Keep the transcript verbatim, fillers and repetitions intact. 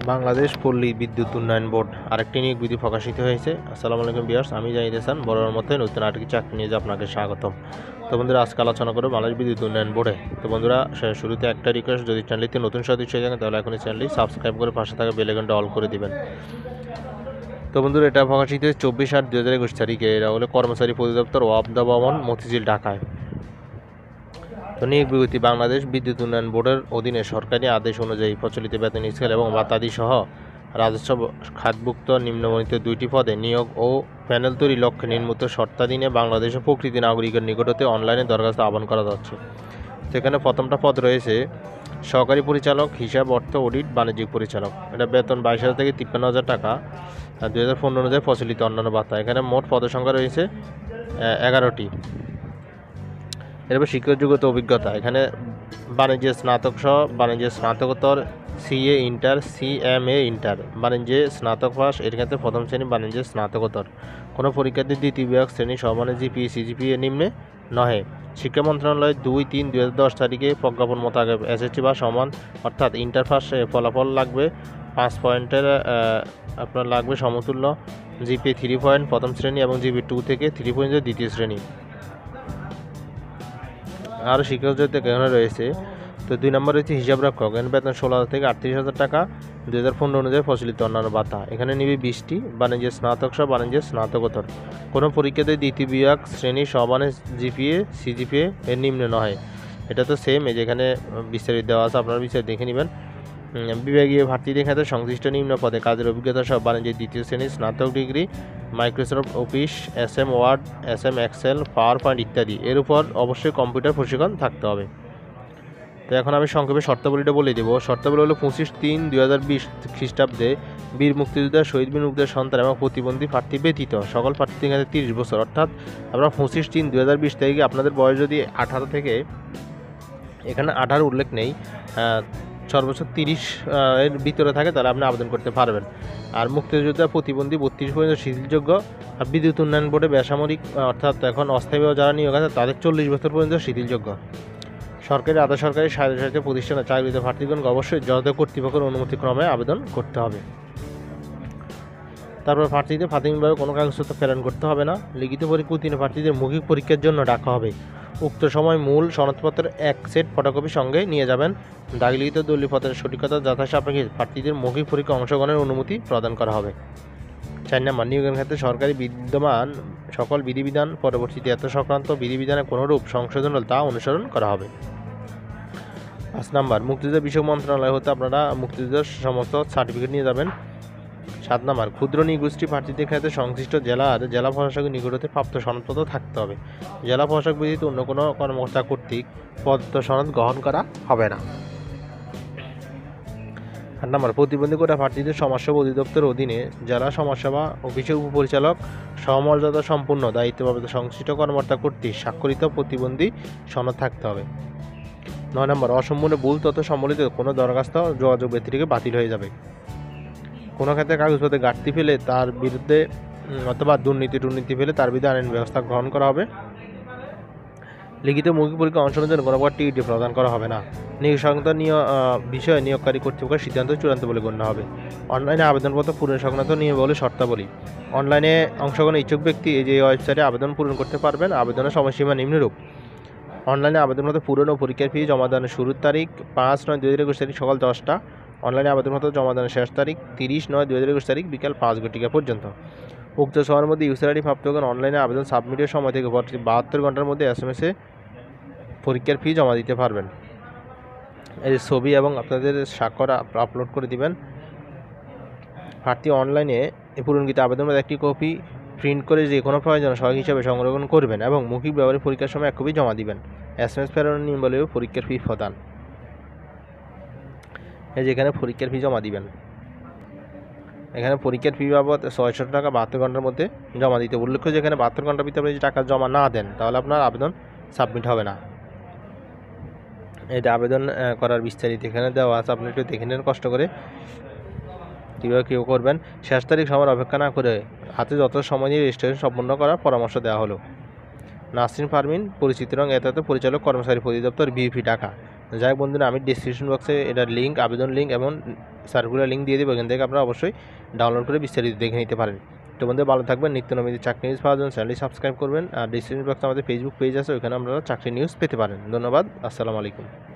বাংলাদেশ পল্লী বিদ্যুৎ উন্নয়ন বোর্ড আরেকটি নিয়োগ বিধি প্রকাশিত হয়েছে। আসসালামু আলাইকুম ভিউয়ার্স, আমি জাহিদ হাসান বরাবর মতো নতুন আরেকটি চাকরি নিয়ে আপনাকে স্বাগতম। তো বন্ধুরা, আজকে আলোচনা করব বাংলাদেশ বিদ্যুৎ উন্নয়ন বোর্ডে। তো বন্ধুরা, শুরুতে একটা রিকোয়েস্ট, যদি চ্যানেলটিতে নতুন সদস্য হয়ে থাকেন তাহলে এখনই চ্যানেলটি সাবস্ক্রাইব করে পাশে থাকা বেল আইকনটা অল করে দিবেন। তো বন্ধুরা, এটা প্রকাশিত হয়েছে চব্বিশ আট দুই হাজার একুশ তারিখে। এটা হলো কর্মচারী পরিদপ্তর ওয়াপদা ভবন, মতিঝিল, ঢাকায়। তো নিয়োগ বিজ্ঞপ্তি: বাংলাদেশ বিদ্যুৎ উন্নয়ন বোর্ডের অধীনে সরকারি আদেশ অনুযায়ী প্রচলিত বেতন স্কেল এবং ভাতাদি সহ রাজস্ব খাতভুক্ত নিম্নবর্ণিত দুইটি পদে নিয়োগ ও প্যানেল তৈরি লক্ষ্যে নিম্নোক্ত শর্তাধীনে বাংলাদেশের প্রকৃতি নাগরিকের নিকট হতে অনলাইনে দরখাস্ত আহ্বান করা যাচ্ছে। সেখানে প্রথমটা পদ রয়েছে সহকারী পরিচালক, হিসাব, অর্থ, অডিট, বাণিজ্যিক পরিচালক। এটা বেতন বাইশ হাজার থেকে তিপ্পান্ন হাজার টাকা, দুই হাজার পনেরো অনুযায়ী প্রচলিত অন্যান্য ভাতা। এখানে মোট পদের সংখ্যা রয়েছে এগারোটি। এরপর শিক্ষক যোগ্যতা অভিজ্ঞতা: এখানে বাণিজ্যে স্নাতক সহ বাণিজ্যে স্নাতকোত্তর, সিএ ইন্টার, সিএমএ ইন্টার, বাণিজ্যে স্নাতক পাস, এর ক্ষেত্রে প্রথম শ্রেণী বাণিজ্যে স্নাতকোত্তর। কোনো পরীক্ষার্থী দ্বিতীয় বিভাগ শ্রেণী সমানে জিপিএ সিজিপিএ নিম্নে নহে। শিক্ষা মন্ত্রণালয় দুই তিন দুই হাজার দশ তারিখে প্রজ্ঞাপন মোতাবেক এসএসসি বা সমান অর্থাৎ ইন্টার পাস ফলাফল লাগবে পাঁচ পয়েন্টের, আপনার লাগবে সমতুল্য জিপিএ থ্রি পয়েন্ট প্রথম শ্রেণী এবং জিপি টু থেকে থ্রি পয়েন্ট দ্বিতীয় শ্রেণী। আরও শিক্ষক যোগ্যতা এখানে রয়েছে। তো দুই নম্বর রয়েছে হিসাব রক্ষক। এখানে বেতন ষোলো হাজার থেকে আটত্রিশ হাজার টাকা, দুই হাজার পনেরো অনুযায়ী প্রচলিত অন্যান্য ভাতা। এখানে নিবি বিশটি, বাণিজ্যের স্নাতক সহ বাণিজ্যের স্নাতকোত্তর। কোনো পরীক্ষাতে দ্বিতীয় বিভাগ শ্রেণী সমানে জিপিএ সিজিপিএ এর নিম্নে নয়। এটা তো সেম, এই যেখানে বিস্তারিত দেওয়া আছে, আপনারা বিস্তারিত দেখে নেবেন। বিভাগীয় প্রার্থীদের ক্ষেত্রে সংশ্লিষ্ট নিম্ন পদে কাজের অভিজ্ঞতা সহ বাণিজ্যের দ্বিতীয় শ্রেণী স্নাতক degree, Microsoft Office, S M Word, S M Excel, PowerPoint ইত্যাদি। এর উপর অবশ্যই কম্পিউটার প্রশিক্ষণ থাকতে হবে। তো এখন আমি সংক্ষেপে শর্তাবলীটা বলে দেবো। শর্তাবলী হলো পঁচিশ তিন দুই হাজার বিশ খ্রিস্টাব্দে বীর মুক্তিযোদ্ধা, শহীদ বীর মুক্তিযোদ্ধার সন্তান এবং প্রতিবন্ধী প্রার্থী ব্যতীত সকল প্রার্থীদের ক্ষেত্রে তিরিশ বছর, অর্থাৎ আপনারা পঁচিশ তিন দুই হাজার বিশ তারিখে আপনাদের বয়স যদি আঠারো থেকে, এখানে আঠারো উল্লেখ নেই, সর্বোচ্চ তিরিশ এর ভিতরে থাকে তাহলে আপনি আবেদন করতে পারবেন। আর মুক্তিযোদ্ধা, প্রতিবন্ধী বত্রিশ পর্যন্ত শিথিলযোগ্য। আর বিদ্যুৎ উন্নয়ন বোর্ডে বেসামরিক অর্থাৎ এখন অস্থায়ীভাবে যারা নিয়োগ আছে তাদের চল্লিশ বছর পর্যন্ত শিথিলযোগ্য। সরকারি আধা সরকারি স্বায়ত্তশাসিত প্রতিষ্ঠানে চাকরিতে প্রার্থীগণকে অবশ্যই যথাযথ কর্তৃপক্ষের অনুমতিক্রমে আবেদন করতে হবে। তারপর প্রার্থীদের প্রাথমিকভাবে কোনো কাগজপত্র প্রেরণ করতে হবে না। লিখিত পরীক্ষা উত্তীর্ণ প্রার্থীদের মৌখিক পরীক্ষার জন্য ডাকা হবে। উক্ত সময় মূল সনদপত্রের এক সেট ফটোকপি সঙ্গে নিয়ে যাবেন। দাগলিখিত দলিলপত্রের সঠিকতা যথাসাপেক্ষে প্রার্থীদের মৌখিক পরীক্ষা অংশগ্রহণের অনুমতি প্রদান করা হবে। চার নম্বর, নিয়োগের ক্ষেত্রে সরকারি বিদ্যমান সকল বিধিবিধান পরবর্তীতে এত সংক্রান্ত বিধিবিধানের কোনোরূপ সংশোধন হলে তা অনুসরণ করা হবে। পাঁচ নম্বর, মুক্তিযুদ্ধ বিষয়ক মন্ত্রণালয় হতে আপনারা মুক্তিযুদ্ধের সমস্ত সার্টিফিকেট নিয়ে যাবেন। সাত নম্বর, ক্ষুদ্র নিগোষ্ঠী প্রার্থীদের ক্ষেত্রে সংশ্লিষ্ট জেলার জেলা প্রশাসকের নিকট হতে প্রাপ্ত সনদপত্র থাকতে হবে। জেলা প্রশাসক ব্যতীত অন্য কোনো কর্মকর্তা কর্তৃক প্রদত্ত সনদ গ্রহণ করা হবে না। আট নম্বর, প্রতিবন্ধী কোটা প্রার্থীদের সমাজসেবা অধিদপ্তরের অধীনে জেলা সমাজসেবা অফিসের উপপরিচালক সমমর্যাদা সম্পূর্ণ দায়িত্বপ্রাপ্ত সংশ্লিষ্ট কর্মকর্তা কর্তৃক স্বাক্ষরিত প্রতিবন্ধী সনদ থাকতে হবে। নয় নম্বর, অসম্পূর্ণ ভুল তথ্য সম্বলিত কোনো দরখাস্ত যোগাযোগ ব্যক্তি থেকে বাতিল হয়ে যাবে। কোনো ক্ষেত্রে কাগজপত্রে ঘাটতি ফেলে তার বিরুদ্ধে অথবা দুর্নীতি টুর্নীতি ফেলে তার বিরুদ্ধে আইন ব্যবস্থা গ্রহণ করা হবে। লিখিত মৌখিক পরীক্ষা অংশগ্রহণের জন্য কোনো প্রকার টিকিট প্রদান করা হবে না। নিয়োগ সংক্রান্ত নিয়োগ বিষয়ে নিয়োগকারী কর্তৃপক্ষের সিদ্ধান্ত চূড়ান্ত বলে গণ্য হবে। অনলাইনে আবেদনপত্র পূরণ সংক্রান্ত নিয়মাবলী শর্তাবলী: অনলাইনে অংশগ্রহণের ইচ্ছুক ব্যক্তি এই যে ওয়েবসাইটে আবেদন পূরণ করতে পারবেন। আবেদনের সময়সীমা নিম্নরূপ: অনলাইনে আবেদনপত্র পূরণ ও পরীক্ষার ফি জমা দানের শুরুর তারিখ পাঁচ নয় দুই হাজার একুশ তারিখ সকাল দশটা। অনলাইনে আবেদনপত্র জমা দানের শেষ তারিখ তিরিশ নয় দুই হাজার একুশ তারিখ বিকাল পাঁচ ঘটিকা পর্যন্ত। উক্ত সময়ের মধ্যে ইউজার আইডি প্রাপ্তগণ অনলাইনে আবেদন সাবমিটের সময় থেকে বাহাত্তর ঘন্টার মধ্যে এস এম এসে পরীক্ষার ফি জমা দিতে পারবেন। এই ছবি এবং আপনাদের স্বাক্ষর আপলোড করে দিবেন। প্রার্থী অনলাইনে পূরণকৃত আবেদনের একটি কপি প্রিন্ট করে যে কোনো প্রয়োজনে সহায়ক হিসাবে সংরক্ষণ করবেন এবং মৌখিক ব্যবহারিক পরীক্ষার সময় এক কপি জমা দিবেন। এস এম এস প্রেরণের নিয়ম বলে পরীক্ষার ফি প্রদান। এই যেখানে পরীক্ষার ফি জমা দিবেন, এখানে পরীক্ষার ফি বাবদ ছয়শো টাকা বাহাত্তর ঘন্টার মধ্যে জমা দিতে। উল্লেখ্য যে এখানে বাহাত্তর ঘন্টার ভিতরে যদি টাকা জমা না দেন তাহলে আপনার আবেদন সাবমিট হবে না। এটা আবেদন করার বিস্তারিত এখানে দেওয়া আছে, আপনি একটু দেখে নেন কষ্ট করে কীভাবে কেউ করবেন। শেষ তারিখ সময় অপেক্ষা না করে হাতে যত সময় নিয়ে রেজিস্ট্রেশন সম্পন্ন করার পরামর্শ দেওয়া হলো। নাসরিন পারভিন, পরিচিত রং এত পরিচালক কর্মচারী পরিদপ্তর, বিইপি, ঢাকা। যাই হোক বন্ধুরা, আমি ডিসক্রিপশন বক্সে এটার লিঙ্ক, আবেদন লিঙ্ক এবং সার্কুলার লিঙ্ক দিয়ে দেবো। এখান থেকে আপনারা অবশ্যই ডাউনলোড করে বিস্তারিত দেখে নিতে পারেন। তো বন্ধুরা ভালো থাকবেন। নিত্য নবীন চাকরি নিউজ পাওয়ার জন্য চ্যানেলটি সাবস্ক্রাইব করবেন। আর ডিসক্রিপশন বক্সে আমাদের ফেসবুক পেজ আছে, ওইখানে আপনারা চাকরি নিউজ পেতে পারেন। ধন্যবাদ। আসসালামু আলাইকুম।